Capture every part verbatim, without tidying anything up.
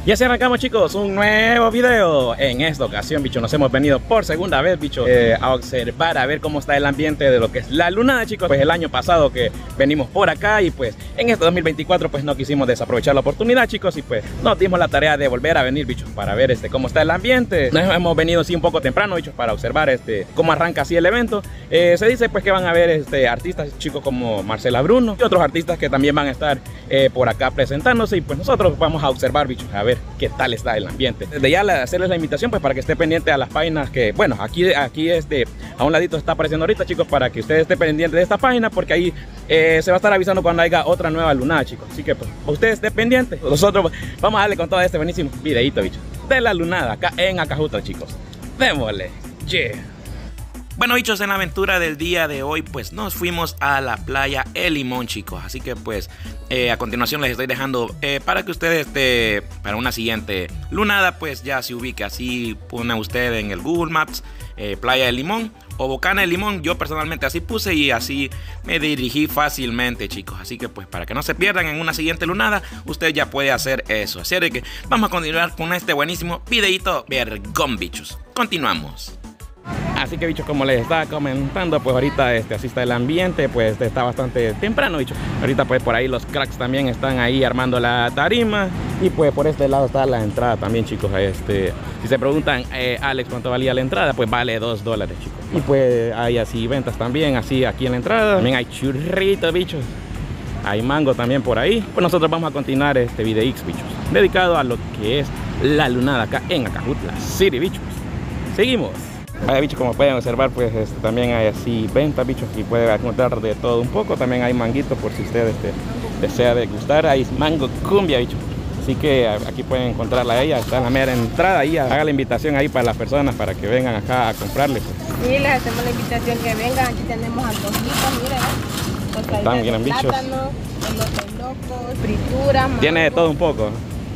Y así arrancamos, chicos, un nuevo video. En esta ocasión, bicho, nos hemos venido por segunda vez, bicho, eh, a observar, a ver cómo está el ambiente de lo que es la lunada, chicos. Pues el año pasado que venimos por acá y pues en este dos mil veinticuatro pues no quisimos desaprovechar la oportunidad, chicos. Y pues nos dimos la tarea de volver a venir, bichos, para ver este cómo está el ambiente. Nos hemos venido así un poco temprano, bichos, para observar este cómo arranca así el evento. eh, Se dice pues que van a haber este, artistas, chicos, como Marcela Bruno y otros artistas que también van a estar eh, por acá presentándose. Y pues nosotros vamos a observar, bichos, a ver qué tal está el ambiente. Desde ya hacerles la invitación pues para que esté pendiente a las páginas que, bueno, aquí, aquí este, a un ladito está apareciendo ahorita, chicos, para que ustedes estén pendientes de esta página, porque ahí eh, se va a estar avisando cuando haya otra nueva lunada, chicos. Así que pues ustedes estén pendientes. Nosotros vamos a darle con todo este buenísimo videito, bichos, de la lunada acá en Acajutla, chicos. Démosle, yeah. Bueno, bichos, en la aventura del día de hoy pues nos fuimos a la playa El Limón, chicos. Así que pues eh, a continuación les estoy dejando eh, para que ustedes este, para una siguiente lunada pues ya se ubique. Así pone usted en el Google Maps eh, Playa El Limón o Bocana El Limón. Yo personalmente así puse y así me dirigí fácilmente, chicos. Así que pues para que no se pierdan en una siguiente lunada, usted ya puede hacer eso. Así que vamos a continuar con este buenísimo videito vergón, bichos. Continuamos. Así que, bichos, como les estaba comentando, pues ahorita este, así está el ambiente, pues está bastante temprano, bichos. Ahorita pues por ahí los cracks también están ahí armando la tarima. Y pues por este lado está la entrada también, chicos. Este, si se preguntan, eh, Alex, ¿cuánto valía la entrada? Pues vale dos dólares, chicos. Y pues hay así ventas también, así aquí en la entrada. También hay churritos, bichos. Hay mango también por ahí. Pues nosotros vamos a continuar este videix, bichos, dedicado a lo que es la lunada acá en Acajutla City, bichos. Seguimos. Vaya, bichos, como pueden observar, pues este, también hay así ventas, bichos, y puede encontrar de todo un poco. También hay manguito por si usted este, desea degustar. Hay mango cumbia, bichos. Así que aquí pueden encontrarla a ella. Está en la mera entrada ahí. Haga la invitación ahí para las personas para que vengan acá a comprarle, pues. Sí, les hacemos la invitación que vengan. Aquí tenemos antojitos, miren. Pues están bien, bichos. Plátano, elotes locos, fritura, mango. Tiene de todo un poco.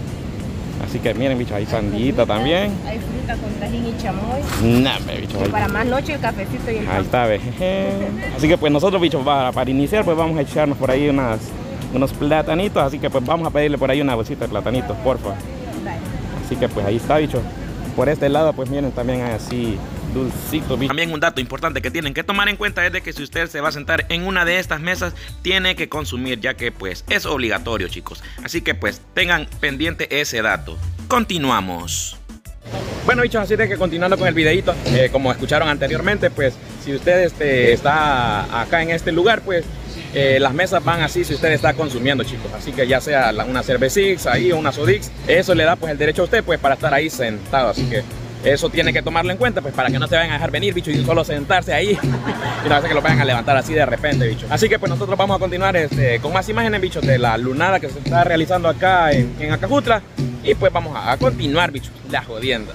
Así que miren, bichos, hay sandita también. Hay fruta con tajín y chamoy. Nah, bichos. Y para más noche el cafecito y el ahí está, ve. Así que pues nosotros, bichos, para, para iniciar pues vamos a echarnos por ahí unas, unos platanitos. Así que pues vamos a pedirle por ahí una bolsita de platanitos, porfa. Vale. Así que pues ahí está, bichos. Por este lado pues miren, también hay así dulcito, bicho. También un dato importante que tienen que tomar en cuenta es de que si usted se va a sentar en una de estas mesas, tiene que consumir, ya que pues es obligatorio, chicos. Así que pues tengan pendiente ese dato. Continuamos. Bueno, bichos, así de que continuando con el videito, eh, como escucharon anteriormente, pues si usted este, está acá en este lugar, pues eh, las mesas van así si usted está consumiendo, chicos. Así que ya sea una cervecix ahí o una sodix, eso le da pues el derecho a usted pues para estar ahí sentado. Así que eso tiene que tomarlo en cuenta, pues para que no se vayan a dejar venir, bicho, y solo sentarse ahí y no hace que lo vayan a levantar así de repente, bicho. Así que pues nosotros vamos a continuar este, con más imágenes, bichos, de la lunada que se está realizando acá en, en Acajutla. Y pues vamos a, a continuar, bicho, la jodienda.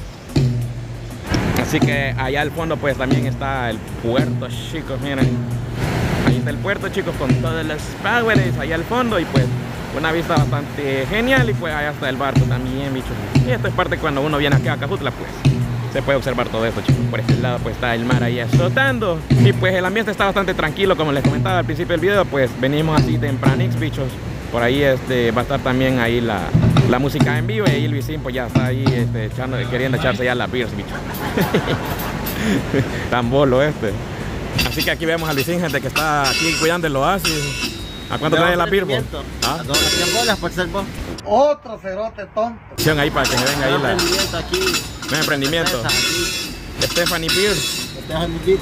Así que allá al fondo pues también está el puerto, chicos, miren. Ahí está el puerto, chicos, con todos los poweres allá al fondo y pues una vista bastante genial. Y pues allá está el barco también, bichos. Y esto es parte cuando uno viene aquí a Acajutla, pues se puede observar todo esto, chicos. Por este lado pues está el mar ahí azotando. Y pues el ambiente está bastante tranquilo, como les comentaba al principio del video. Pues venimos así tempranix, bichos. Por ahí este, va a estar también ahí la, la música en vivo. Y ahí Luisín pues ya está ahí este, echando, queriendo echarse ya las beers, bichos. Tan bolo este. Así que aquí vemos a Luisín, gente, que está aquí cuidando el oasis. ¿A cuánto trae la beer? ¿Ah? A cien bolas por ser vos. Otro cerote tonto. Ahí para que se venga ahí la... emprendimiento aquí. Un emprendimiento. Stephanie Beer. Stephanie Beer,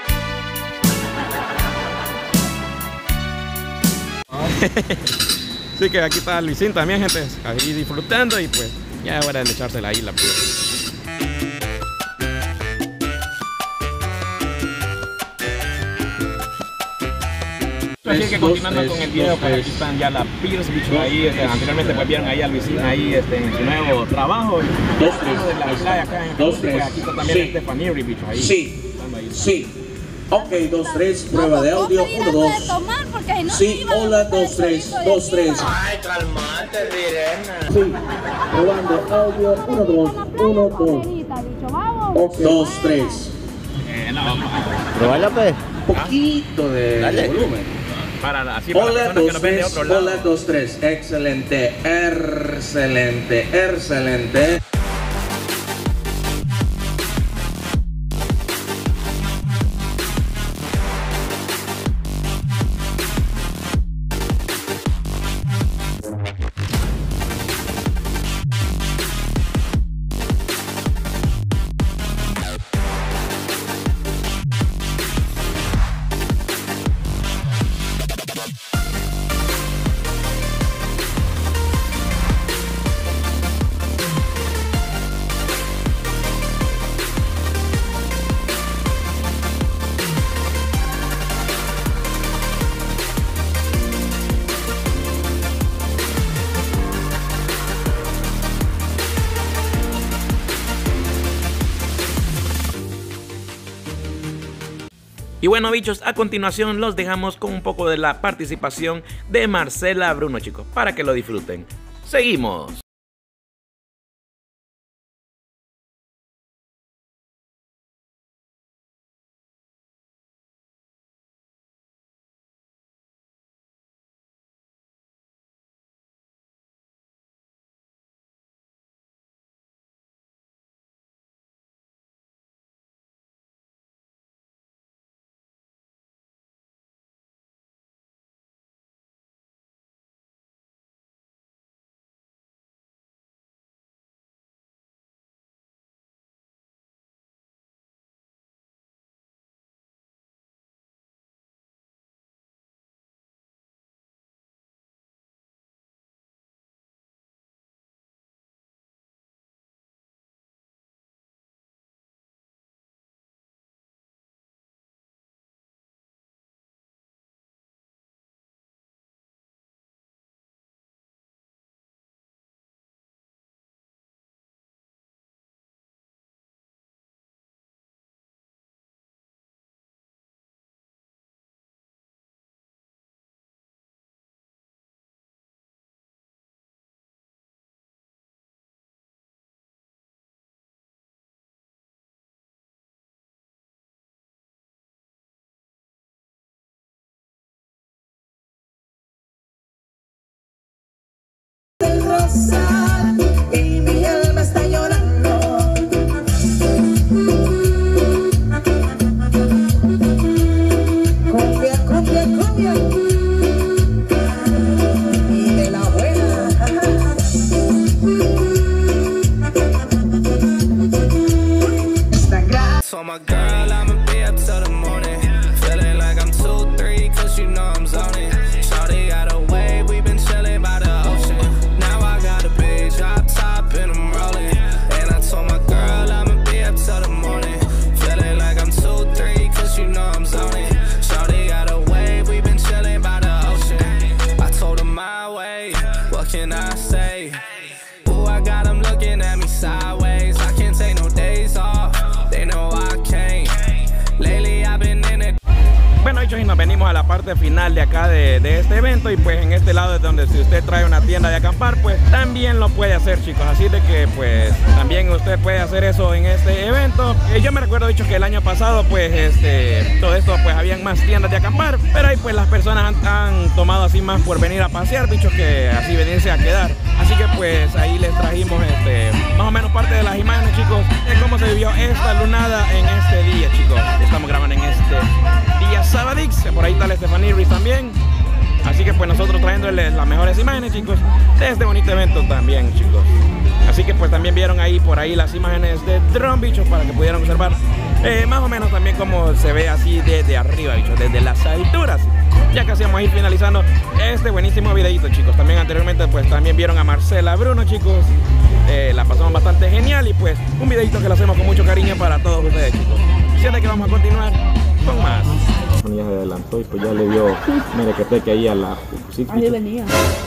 Así que aquí está Luisín también, gente, ahí disfrutando. Y pues ya es hora de echársela ahí la beer. Así que continuando con el video, pues aquí están ya las beers, bichos, ahí, este, anteriormente pues vieron ahí a Luisín ahí este, en su nuevo trabajo. Dos, tres, de la playa acá en dos, tres. Pues aquí está también sí. Stephanie, bichos, ahí. Sí, ahí. Sí. Ok, dos, tres, prueba de audio, uno, dos. Sí, hola, dos, tres, dos, tres. Ay, calmate, Virena. Sí, probando audio, uno, dos, uno, dos. Okay. Dos, tres. Eh, no, vamos. Probala, pues. Un poquito de Dale. volumen. Para, así, para Hola, las personas dos, que nos ven de tres. otro lado. Hola, dos, tres. Excelente, excelente, excelente. Y bueno, bichos, a continuación los dejamos con un poco de la participación de Marcela Bruno, chicos, para que lo disfruten. Seguimos. Y mi alma está llorando. Cumbia, cumbia, cumbia. Y de la buena. Es tan grande. So my girl, I'ma be up till the morning. Feeling like I'm two, three, cause you know I'm zoning. Shawty got away, we been chilling by the ocean. Now I got a big drop top and I'm rolling. And I told my girl I'ma be up till the morning. Feeling like I'm two, three, cause you know I'm zoning. Shawty got away, we been chilling by the ocean. I told her my way, what can I say? Ooh, I got them looking at me sideways. I can't take no days off, they know I can't. Lately I've been in it. Bueno, hechos, y nos venimos a la parte final de acá de, de este evento. Y pues en este lado es donde si usted trae una tienda de acampar, pues también lo puede hacer, chicos. Así de que pues también usted puede hacer eso en este evento. Eh, yo me recuerdo, dicho, que el año pasado pues este todo esto pues habían más tiendas de acampar, pero ahí pues las personas han, han tomado así más por venir a pasear, bichos, que así venirse a quedar. Así que pues ahí les trajimos este más o menos parte de las imágenes, chicos, de cómo se vivió esta lunada en este día, chicos. Estamos grabando en este día Sabadix, por ahí está el Stephanie Ruiz también. Así que pues nosotros trayéndoles las mejores imágenes, chicos, de este bonito evento también, chicos. Así que pues también vieron ahí por ahí las imágenes de drone, bichos, para que pudieran observar eh, más o menos también cómo se ve así desde arriba, bichos, desde las alturas. Ya casi vamos a ir finalizando este buenísimo videito, chicos. También anteriormente pues también vieron a Marcela Bruno, chicos. Eh, la pasamos bastante genial y pues un videito que lo hacemos con mucho cariño para todos ustedes, chicos. Siente que vamos a continuar con más. Ya se adelantó y pues ya le dio, mire que peque ahí a la... Sí, ahí venía.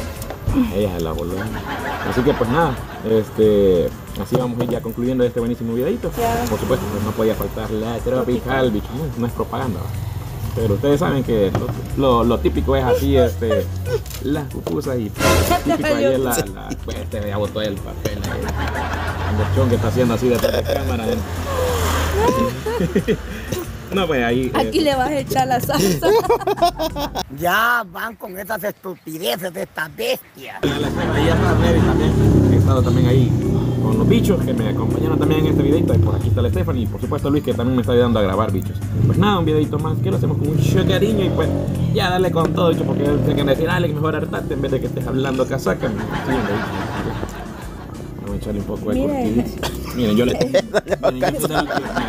Ella se la voló. Así que pues nada, este, así vamos a ir ya concluyendo este buenísimo videito. Por supuesto, pues no podía faltar la tropical, bicho, no, no es propaganda, pero ustedes saben que lo, lo, lo típico es así, este, las pupusas y típico ahí es la, la, pues este ya botó el papel ahí, el chon que está haciendo así detrás de cámara, ¿eh? No, pues ahí. Aquí eh, le vas a echar la salsa. Ya van con esas estupideces de estas bestias. Ahí atrás Levi también. He estado también ahí con los bichos que me acompañaron también en este videito. Y por aquí está la Stephanie y por supuesto Luis que también me está ayudando a grabar, bichos. Pues nada, un videito más que lo hacemos con mucho cariño y pues ya dale con todo, bicho, porque sé que decir, Alex, mejor hartate en vez de que estés hablando casaca. Sí, vamos a echarle un poco de cortiliz. Miren, yo le miren, yo le-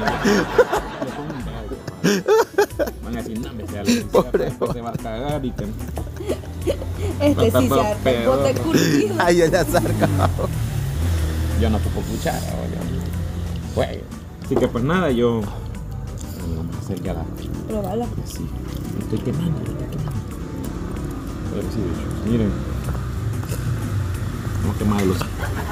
van a decir, no, me sea Pobre se va a cagar y que Este sí se harta el bote curtido. Ay, yo ya sacado. yo no ocupo cuchara, oye. Pues, así que pues nada, yo vamos a hacer ya la Probala. sí, me estoy quemando, me estoy quemando. Pero sí, bichos, miren. Vamos a quemar los.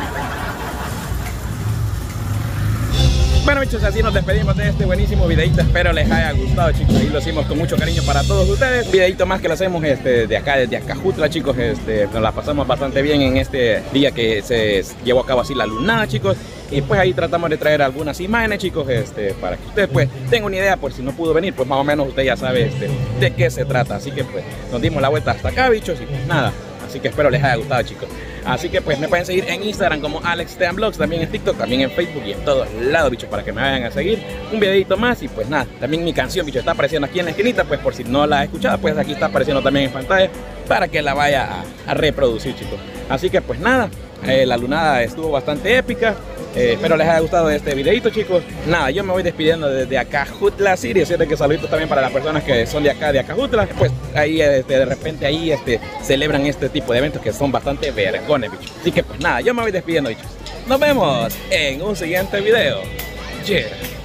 Bueno, bichos, así nos despedimos de este buenísimo videito. Espero les haya gustado, chicos. Y lo hicimos con mucho cariño para todos ustedes. Un videito más que lo hacemos este, de acá, desde Acajutla, chicos. Este, nos la pasamos bastante bien en este día que se llevó a cabo así la lunada, chicos. Y pues ahí tratamos de traer algunas imágenes, chicos, este, para que ustedes pues tengan una idea, por si no pudo venir, pues más o menos usted ya sabe este, de qué se trata. Así que pues nos dimos la vuelta hasta acá, bichos, y pues nada. Así que espero les haya gustado, chicos. Así que pues me pueden seguir en Instagram como AlexTeamVlogs, también en TikTok, también en Facebook y en todos lados, bichos, para que me vayan a seguir. Un videito más y pues nada, también mi canción, bichos, está apareciendo aquí en la esquinita, pues por si no la has escuchado, pues aquí está apareciendo también en pantalla para que la vaya a, a reproducir, chicos. Así que pues nada, eh, la lunada estuvo bastante épica. Eh, espero les haya gustado este videito, chicos. Nada, yo me voy despidiendo desde Acajutla City. Así que saluditos también para las personas que son de acá, de Acajutla. Pues ahí este, de repente ahí este, celebran este tipo de eventos que son bastante vergones, bichos. Así que pues nada, yo me voy despidiendo, bichos. Nos vemos en un siguiente video. Yeah.